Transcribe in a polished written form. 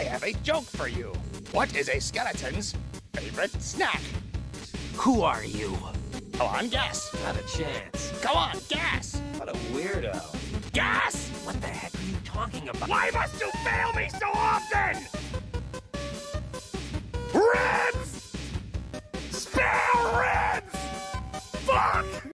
have a joke for you. What is a skeleton's favorite snack? Who are you? Come on, guess. Not a chance. Come on, guess. What a weirdo. Guess! What the heck are you talking about? Why must you